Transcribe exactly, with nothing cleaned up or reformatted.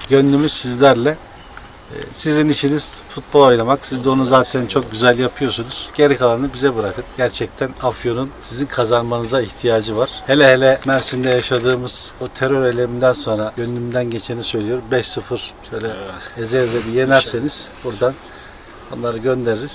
gönlümüz sizlerle. Sizin işiniz futbol oynamak. Siz de onu zaten çok güzel yapıyorsunuz. Geri kalanını bize bırakın. Gerçekten Afyon'un sizin kazanmanıza ihtiyacı var. Hele hele Mersin'de yaşadığımız o terör eyleminden sonra gönlümden geçeni söylüyorum. beş sıfır şöyle eze eze bir yenerseniz buradan onları göndeririz.